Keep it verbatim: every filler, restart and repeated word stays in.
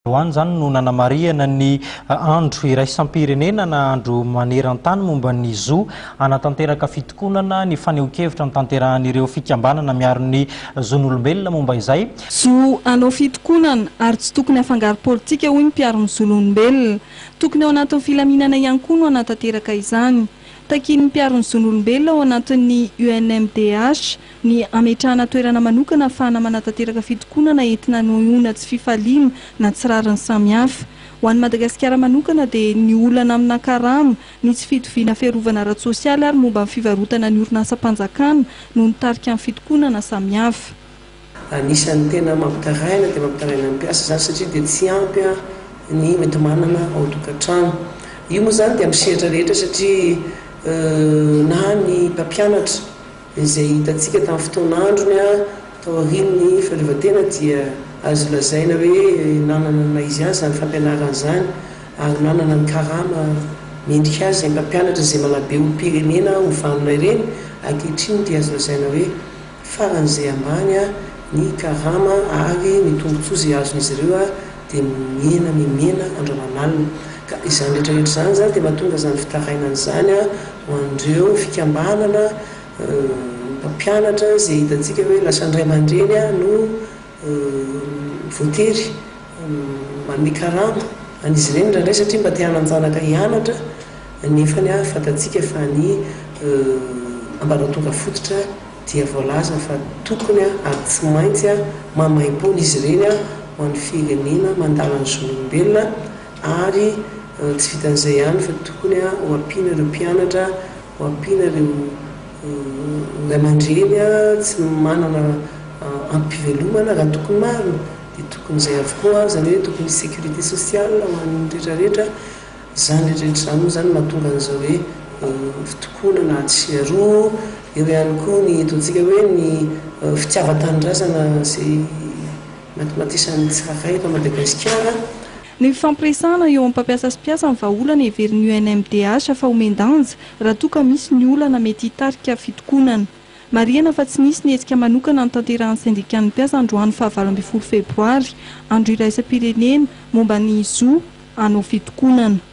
Hoany zany no nanamariana ny andro iraisam-pirenena na andro maneran-tany momba ny zo anatanteraka fitokonana ny faneho-kevitra ny tanterahan'ireo fikambanana miaro ny zon'olombelona momba izay. Zo anao fitokonana ary tsy tokony afangaro politika hoy ny mpiaro ny zon'olombelona. Tokony ao anatin'ny filaminana ihany koa no anatanteraka izany. Takin'ny mpiaro ny zon'olombelona ao anatin'ny U N M D H ny ametrahana toerana manokana ahafahana manatanteraka fitokonana entina nohona tsy fifaliana na tsy rariny samihafa. Ho an'ny Madagasikara manokana dia ny olana amina karama ny tsy fitoviana fiarovana ara-tsosialy ary momba ny fivarotana ny orinasam-panjakana no nitarika amin'ny fitokonana samihafa. Anisan'ny tena mampitaraina dia mampitaraina ny mpiasa zany satria dia tsy ampy ny mety manana ao tokantrano. Io moa zany dia amin'ny sehatra rehetra satria na ny mpampianatra izay hitantsika tamin'ny fotoan'androny tao aorian'ny fahaleovantena dia azo lazaina hoe nanana na izy azy zany fampianarana izany ary nanana ny karama mendrika azy izay mpampianatra izay malabe olom-pirenena ovanona ireny ankehitriny dia azo lazaina hoe faran'izay ambany ny karama ary ny tombontsoa izay azon'izy ireo dia mihena mimena andramanalina. Ka izany rehetrarehetra izany zany dia mahatonga izany fitarainana izany ho an'ireo fikambanana mpampianatra izay hitantsika hoe lasa andray aman-dreny no voatery manome karama an'izy ireny indraindray satria mba te hanan-janaka hianatra nefany fantatsika fa ny ambaratonga fototra dia voalaza fa tokony ary tsy maintsy mamaim-pona izy ireny ho an'ny firenena mandala ny zon'olombelona ary tsy vitan'izay ihany fa tokony ho ampiana ireo mpianatra ho ampiana ireo ray aman-dreny tsy manana ampivelomana raha tokony marina dia tokony izay avokoa zany hoe tokony misy sécurité sociale ho an'ny rehetrarehetra. Zany rehetrarehetra izany moa zany mahatonga an'izao hoe fitokonana tsy aroa. Eo ihany koa ny ataontsika hoe ny fitiavan-tanindrazana izay matematisany tsirairay eto Madagasikara. Ny fampiresahana eo amin'ny mpampiasa sy mpiasa ny vahaolana heverin'ny U N M D H fa omendanja raha toa ka misy ny olana mety hitarika fitokonana. Marihana fa tsy misy ny hetsika manokana ny tanterahan'ny syndikan'ny mpiasa androany fahavalo ambin'ny folo febroary andro iraisam-pirenena momba ny zo anao fitokonana.